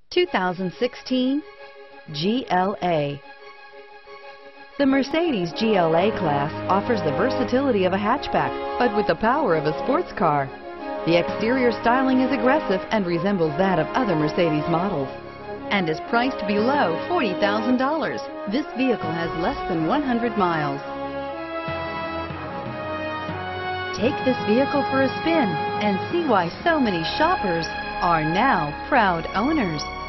2016 GLA. The Mercedes GLA class offers the versatility of a hatchback, but with the power of a sports car. The exterior styling is aggressive and resembles that of other Mercedes models, and is priced below $40,000. This vehicle has less than 100 miles. Take this vehicle for a spin and see why so many shoppers are now proud owners.